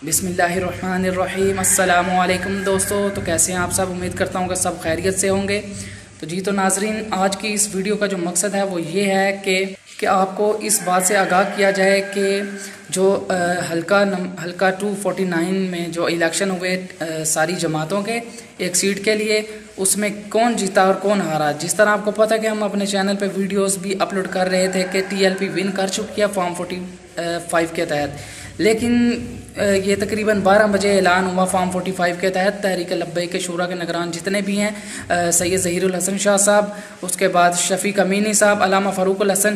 बिस्मिल्लाहिर्रहमानिर्रहीम। अस्सलामु अलैकुम दोस्तों। तो कैसे हैं आप सब? उम्मीद करता हूँ कि सब खैरियत से होंगे। तो नाजरीन, आज की इस वीडियो का जो मकसद है वो ये है कि आपको इस बात से आगाह किया जाए कि जो हल्का 249 में जो इलेक्शन हुए सारी जमातों के एक सीट के लिए, उसमें कौन जीता और कौन हारा। जिस तरह आपको पता है कि हम अपने चैनल पे वीडियोस भी अपलोड कर रहे थे कि टीएलपी विन कर चुकी है फॉर्म 45 के तहत, लेकिन ये तकरीबन 12 बजे ऐलान हुआ फॉर्म 45 के तहत। तहरीक लब्बैक शूरा के निगरान जितने भी हैं, सैयद ज़हीरुल हसन शाह साहब, उसके बाद शफीक अमीनी साहब, अलामा फ़ारूकुल हसन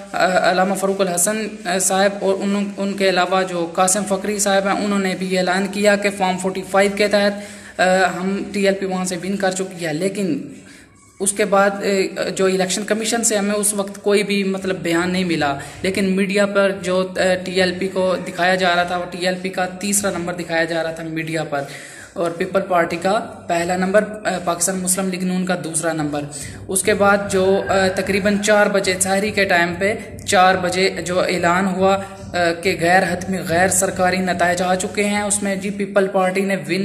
साहब और उनके अलावा जो कासिम फ़करी साहब हैं, उन्होंने भी ऐलान किया कि फॉर्म 45 के तहत हम टीएलपी वहाँ से विन कर चुकी है। लेकिन उसके बाद जो इलेक्शन कमीशन से हमें उस वक्त कोई भी बयान नहीं मिला, लेकिन मीडिया पर जो टीएलपी को दिखाया जा रहा था वो टीएलपी का तीसरा नंबर दिखाया जा रहा था मीडिया पर, और पीपल पार्टी का पहला नंबर, पाकिस्तान मुस्लिम लीग नून का दूसरा नंबर। उसके बाद जो तकरीबन 4 बजे सहरी के टाइम पे 4 बजे जो ऐलान हुआ कि गैर हतमी गैर सरकारी नताइज आ चुके हैं, उसमें जी पीपल पार्टी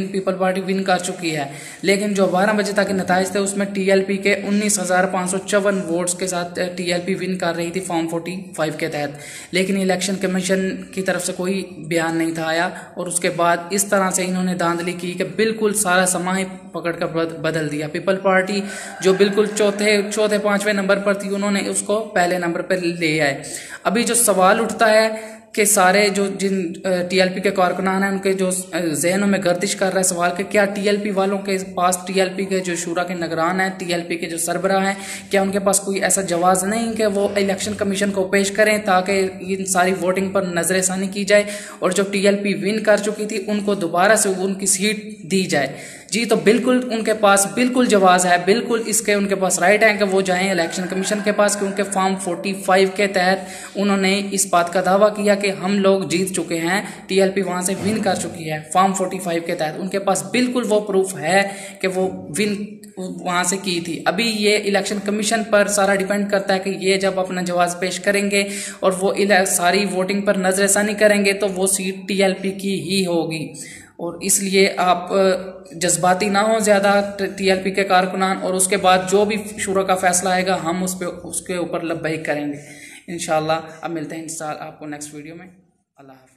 विन कर चुकी है। लेकिन जो 12 बजे तक के नताइज थे उसमें टीएलपी के 19,554 वोट्स के साथ टीएलपी विन कर रही थी फॉर्म 45 के तहत। लेकिन इलेक्शन कमीशन की तरफ से कोई बयान नहीं था आया, और उसके बाद इस तरह से इन्होंने धांधली की कि बिल्कुल सारा समा ही पकड़ कर बदल दिया। पीपल पार्टी जो बिल्कुल चौथे 5वें नंबर पर थी, उन्होंने उसको पहले नंबर पर ले आए। अभी जो सवाल उठता है कि सारे जो जिन टीएलपी के कारकुनान हैं उनके जो जहनों में गर्दिश कर रहा है सवाल कि क्या टीएलपी वालों के पास, टीएलपी के जो शूरा के निगरान हैं, टीएलपी के जो सरबराह हैं, क्या उनके पास कोई ऐसा जवाज़ नहीं कि वो इलेक्शन कमीशन को पेश करें ताकि इन सारी वोटिंग पर नजरसानी की जाए और जो टीएलपी विन कर चुकी थी उनको दोबारा से उनकी सीट दी जाए। जी, तो बिल्कुल उनके पास बिल्कुल जवाज़ है, बिल्कुल इसके उनके पास राइट है कि वो जाएं इलेक्शन कमीशन के पास, क्योंकि फॉर्म 45 के तहत उन्होंने इस बात का दावा किया कि हम लोग जीत चुके हैं, टीएलपी वहां से विन कर चुकी है फॉर्म 45 के तहत। उनके पास बिल्कुल वो प्रूफ है कि वो विन वहां से की थी। अभी ये इलेक्शन कमीशन पर सारा डिपेंड करता है कि ये जब अपना जवाब पेश करेंगे और वो सारी वोटिंग पर नजरसानी करेंगे तो वो सीट टीएलपी की ही होगी। और इसलिए आप जज्बाती ना हो ज़्यादा टीएलपी के कारकुनान, और उसके बाद जो भी शूरा का फैसला आएगा हम उसके ऊपर लब्बैक करेंगे इंशाअल्लाह। अब मिलते हैं इंशाअल्लाह आपको नेक्स्ट वीडियो में। अल्लाह हाफ़िज़।